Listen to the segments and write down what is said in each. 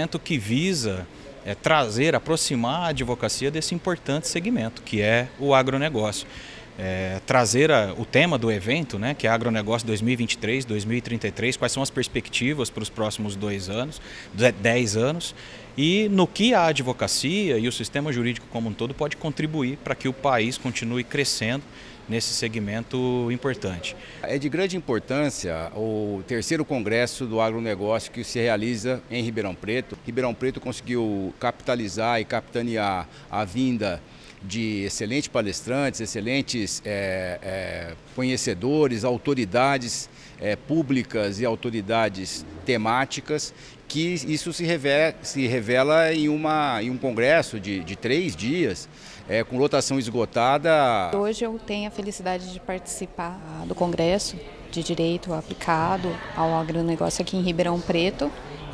evento que visa aproximar a advocacia desse importante segmento, que é o agronegócio. Trazer o tema do evento, né, que é Agronegócio 2023, 2033, quais são as perspectivas para os próximos 10 anos e no que a advocacia e o sistema jurídico como um todo pode contribuir para que o país continue crescendo nesse segmento importante. É de grande importância o terceiro congresso do agronegócio que se realiza em Ribeirão Preto. Ribeirão Preto conseguiu capitalizar e capitanear a vinda de excelentes palestrantes, excelentes conhecedores, autoridades públicas e autoridades temáticas, que isso se revela em um congresso de 3 dias, com lotação esgotada. Hoje eu tenho a felicidade de participar do Congresso de Direito Aplicado ao Agronegócio aqui em Ribeirão Preto,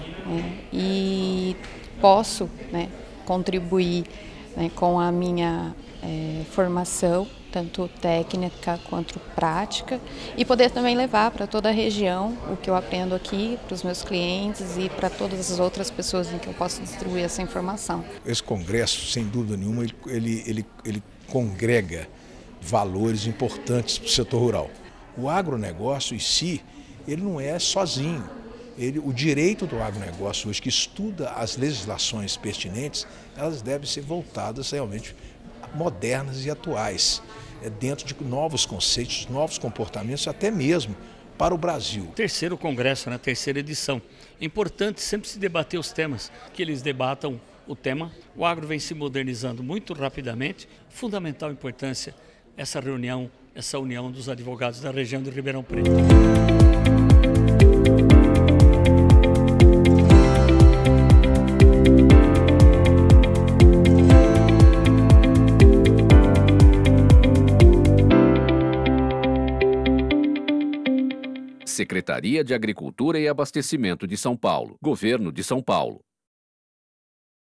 e posso, contribuir com a minha formação, tanto técnica quanto prática, e poder também levar para toda a região o que eu aprendo aqui, para os meus clientes e para todas as outras pessoas em que eu posso distribuir essa informação. Esse congresso, sem dúvida nenhuma, ele congrega valores importantes para o setor rural. O agronegócio em si, ele não é sozinho. O direito do agronegócio hoje, que estuda as legislações pertinentes, elas devem ser voltadas realmente modernas e atuais, dentro de novos conceitos, novos comportamentos, até mesmo para o Brasil. Terceiro congresso, na terceira edição. É importante sempre se debater os temas, que eles debatam o tema. O agro vem se modernizando muito rapidamente. Fundamental importância essa reunião, essa união dos advogados da região de Ribeirão Preto. Secretaria de Agricultura e Abastecimento de São Paulo. Governo de São Paulo.